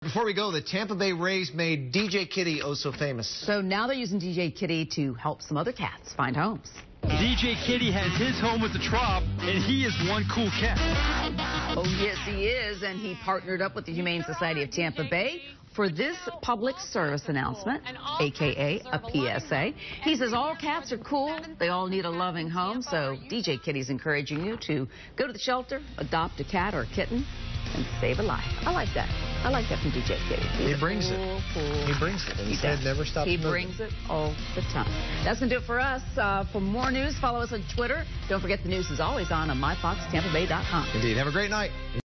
Before we go, the Tampa Bay Rays made DJ Kitty oh so famous. So now they're using DJ Kitty to help some other cats find homes. DJ Kitty has his home with the Trop, and he is one cool cat. Oh, yes, he is, and he partnered up with the Humane Society of Tampa Bay for this public service announcement, a.k.a. a PSA. He says all cats are cool. They all need a loving home, so DJ Kitty's encouraging you to go to the shelter, adopt a cat or a kitten, and save a life. I like that. I like that from DJ Kitty. He brings it. He brings it. He said never stop moving. He brings it all the time. That's going to do it for us. For more news, follow us on Twitter. Don't forget the news is always on myfoxtampabay.com. Indeed. Have a great night.